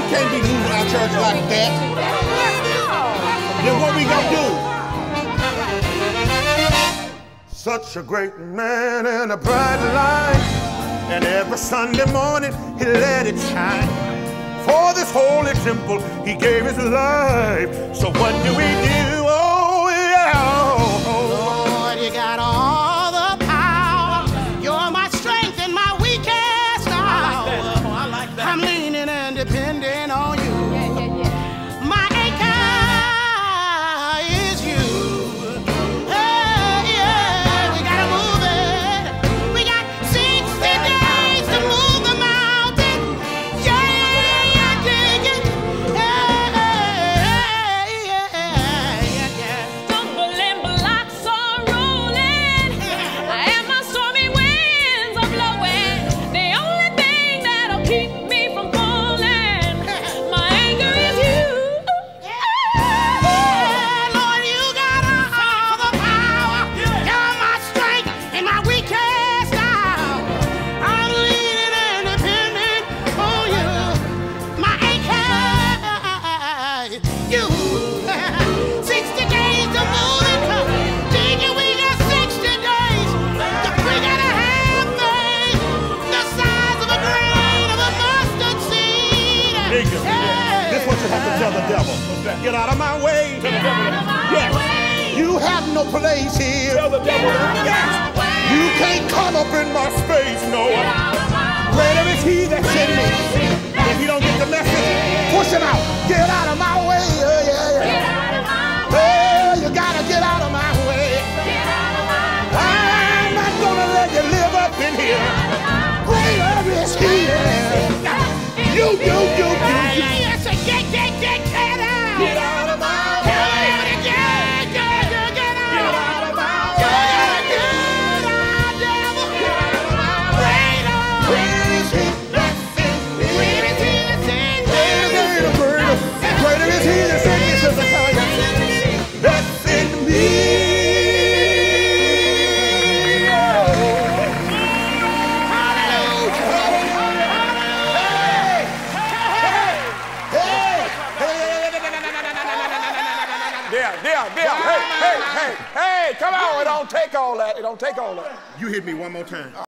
can't be moving our church like that. Then what we gonna do? Such a great man and a bright light, and every Sunday morning he let it shine. For this holy temple he gave his life. So what do we do? Oh yeah, Lord, you got all the power. You're my strength and my weakest hour. I like that. I'm leaning and depending on you. My anchor is you. Hey, yeah, we gotta move it. We got 60 days to move the mountain. Yeah, I dig it. Stumbling blocks are rolling, and my stormy winds are blowing. The only thing that'll keep me from falling, my anchor is you. Lord, you got all the power. You're my strength and my weakest hour. I'm leaning and depending on you. My anchor, you. 60 days to move it. Thinking we got 60 days. We gotta have faith the size of a grain of a mustard seed. nigga. This is what you have to tell the devil. Get out of my way. Yes. You have no place here. Tell the devil. Yes. You can't come up in my space, no. Greater is he that's in me. If you don't get the message, push him out. Get out of my way. Yeah, yeah, yeah. Oh, you gotta get out of my way. I'm not gonna let you live up in here. Greater is he. You. Yes, get out. Get out of my way. Get out. Get out of my way. Get out, devil. Greater is he that's in me. Greater is he that's in me, Sister Tanya. That's in me. Hey, come on, it don't take all that. It don't take all that. You hit me one more time.